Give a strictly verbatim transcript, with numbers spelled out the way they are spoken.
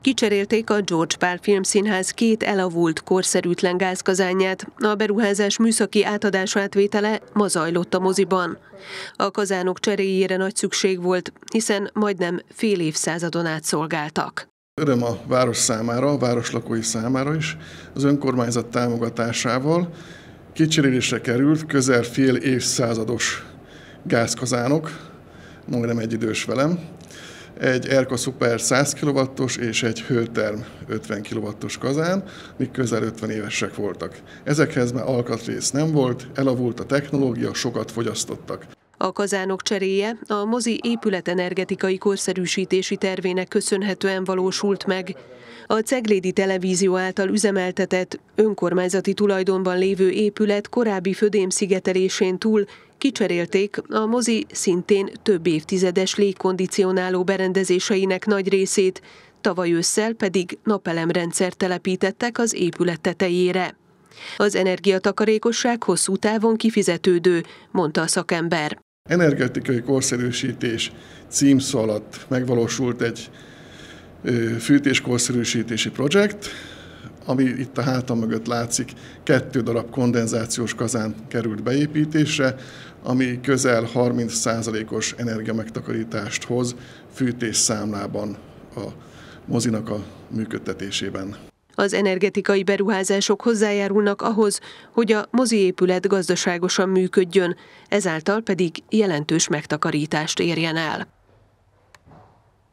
Kicserélték a George Pál Filmszínház két elavult, korszerűtlen gázkazánját, a beruházás műszaki átadás-átvétele ma zajlott a moziban. A kazánok cseréjére nagy szükség volt, hiszen majdnem fél évszázadon át szolgáltak. Öröm a város számára, a város lakói számára is, az önkormányzat támogatásával kicserélésre került közel fél évszázados gázkazánok, majdnem egyidős velem, egy Erka Super száz kilowattos és egy Hölterm ötven kilowattos kazán, mik közel ötven évesek voltak. Ezekhez már alkatrész nem volt, elavult a technológia, sokat fogyasztottak. A kazánok cseréje a mozi épületenergetikai korszerűsítési tervének köszönhetően valósult meg. A Ceglédi Televízió által üzemeltetett, önkormányzati tulajdonban lévő épület korábbi födémszigetelésén túl kicserélték a mozi szintén több évtizedes légkondicionáló berendezéseinek nagy részét, tavaly ősszel pedig napelemrendszert telepítettek az épület tetejére. Az energiatakarékosság hosszú távon kifizetődő, mondta a szakember. Energetikai korszerűsítés címszó alatt megvalósult egy fűtéskorszerűsítési projekt, ami itt a hátam mögött látszik, kettő darab kondenzációs kazán került beépítésre, ami közel harminc százalékos energiamegtakarítást hoz fűtésszámlában a mozinak a működtetésében. Az energetikai beruházások hozzájárulnak ahhoz, hogy a moziépület gazdaságosan működjön, ezáltal pedig jelentős megtakarítást érjen el.